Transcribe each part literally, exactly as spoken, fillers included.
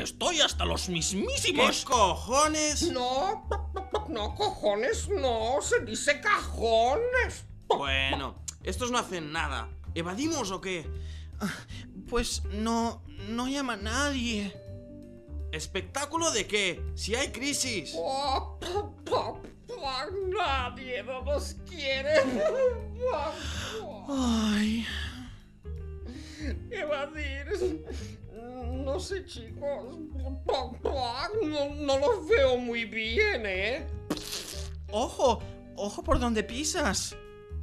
Estoy hasta los mismísimos. ¿Qué cojones? No, no, cojones, no. Se dice cajones. Bueno, estos no hacen nada. ¿Evadimos o qué? Pues no, no llama a nadie. ¿Espectáculo de qué? Si hay crisis. Oh, nadie no nos quiere. Ay. Evadir. No sé, chicos. No, no los veo muy bien, ¿eh? Ojo, ojo por donde pisas.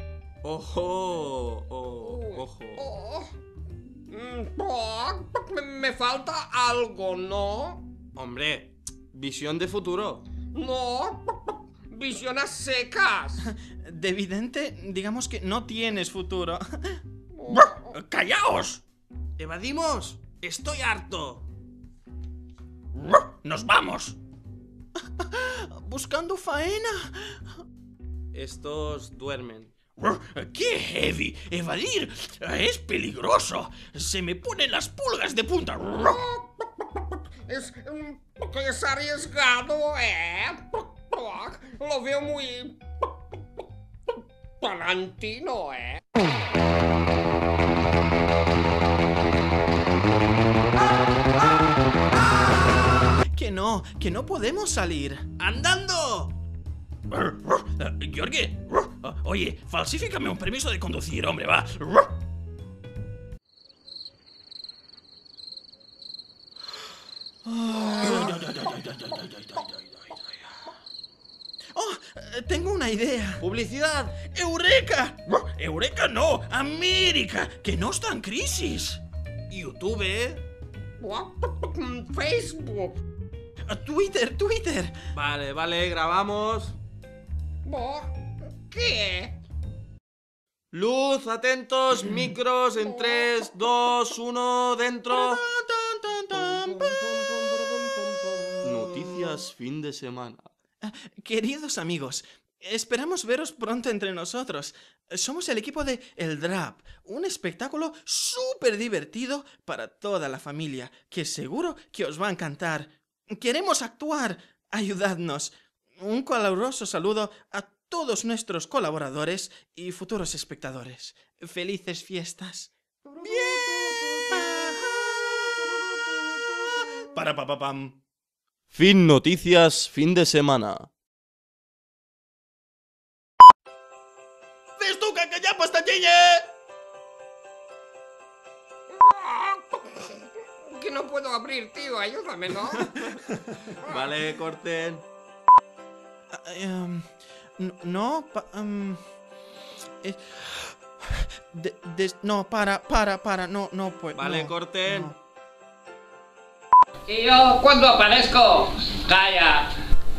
Ojo, oh, ojo. Oh. Me, me falta algo, ¿no? Hombre, visión de futuro. No, visión a secas. De evidente, digamos que no tienes futuro. ¡Callaos! ¿Evadimos? Estoy harto. ¡Nos vamos! Buscando faena. Estos duermen. ¡Qué heavy! Evadir es peligroso. Se me ponen las pulgas de punta. Es, es arriesgado, ¿eh? Lo veo muy... Tarantino, ¿eh? Que no, que no podemos salir. ¡Andando! Jorge, oye, falsifícame un permiso de conducir, hombre, va. Oh, tengo una idea. ¡Publicidad! ¡Eureka! ¡Eureka no! ¡América! ¡Que no está en crisis! YouTube, ¿eh? Facebook. Twitter, Twitter. Vale, vale, grabamos. ¿Qué? Luz, atentos, micros en tres, dos, uno, dentro. Noticias fin de semana. Queridos amigos, esperamos veros pronto entre nosotros. Somos el equipo de El Drap, un espectáculo súper divertido para toda la familia, que seguro que os va a encantar. Queremos actuar, ayudadnos. Un caluroso saludo a todos nuestros colaboradores y futuros espectadores. ¡Felices fiestas! ¡Bien! Para pa pa pam. Fin noticias fin de semana. ¡Festuca que ya pastachiñe! Que no puedo abrir, tío. Ayúdame, ¿no? Vale, corten. Uh, um, no, pa, um, eh, de, de, no, para, para, para, no, no puedo. Vale, no, corten. no. ¿Y yo cuándo aparezco? ¡Calla!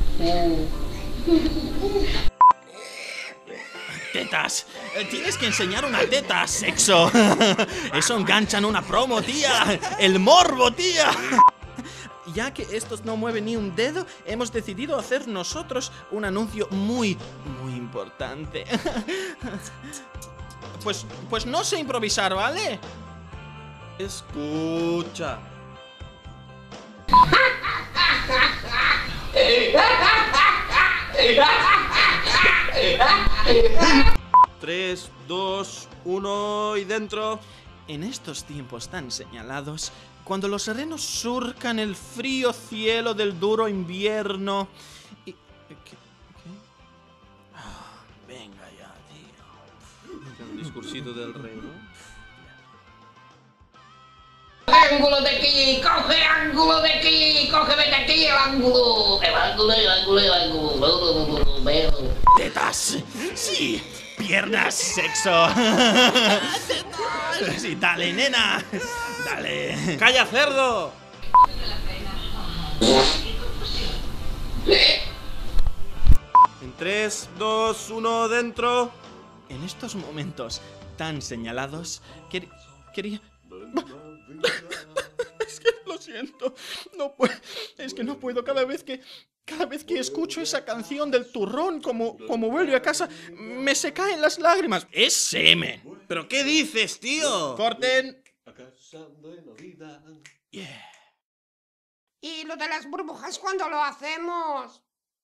Tetas, eh, tienes que enseñar una teta, sexo. Eso engancha en una promo, tía. El morbo, tía. Ya que estos no mueven ni un dedo, hemos decidido hacer nosotros un anuncio muy, muy importante. Pues, pues no sé improvisar, ¿vale? Escucha. Tres, dos, uno y dentro. En estos tiempos tan señalados, cuando los serenos surcan el frío cielo del duro invierno y... ¿Qué? ¿Qué? Ah, venga ya, tío. Un discursito del rey, ¿no? ¡Ángulo de aquí! ¡Coge ángulo de aquí! ¡Cógeme de aquí el ángulo! ¡El ángulo, el ángulo, el ángulo! ¡Tetas! ¡Sí! ¡Piernas! ¡Sexo! ¡Sí, dale, nena! ¡Dale! ¡Calla, cerdo! En tres, dos, uno, dentro. En estos momentos tan señalados, quer- quería... Es que lo siento, no puedo, es que no puedo cada vez que, cada vez que escucho esa canción del turrón, como, como vuelvo a casa, me se caen las lágrimas. Es semen. ¿Pero qué dices, tío? Corten. Yeah. ¿Y lo de las burbujas cuándo lo hacemos?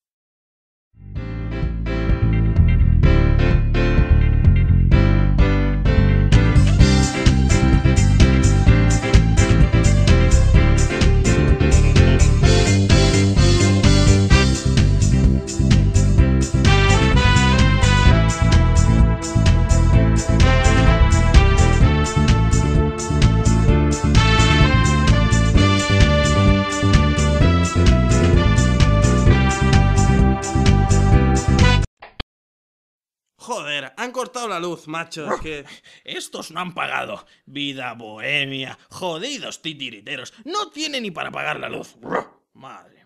Joder, han cortado la luz, macho. Es que... Estos no han pagado. Vida bohemia. Jodidos titiriteros. No tienen ni para pagar la luz. Madre